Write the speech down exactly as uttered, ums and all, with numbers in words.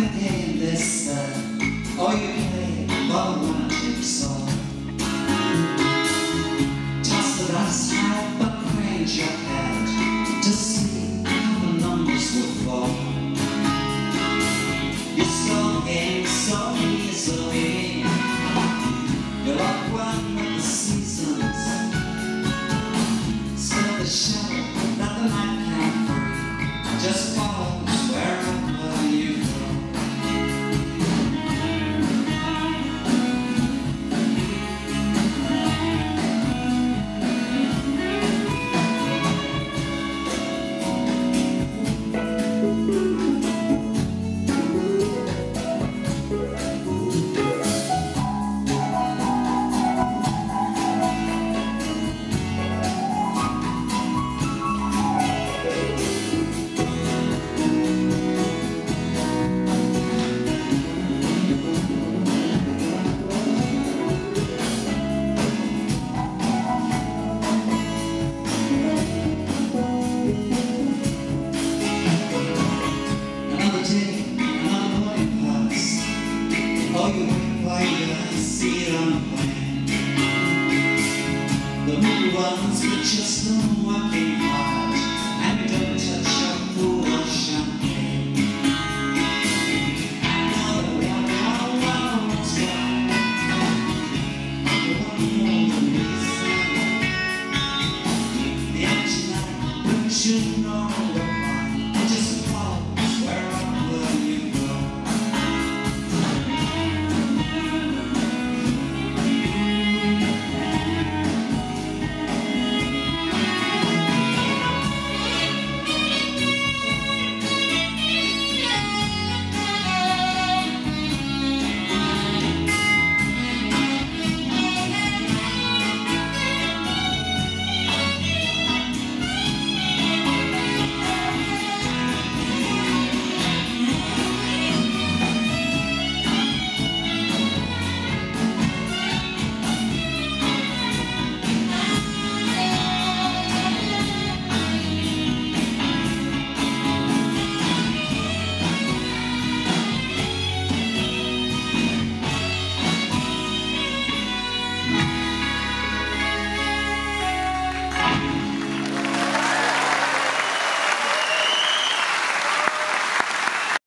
game, this, that, or you play one romantic song. Toss the dice high, but crank your head to see how the numbers will fall. You saw the game so easily. You're like one with the seasons. Still the shadow that the night can't free just follows wherever you go. Oh, you wait while you see it on the plane. The moon ones were just a walking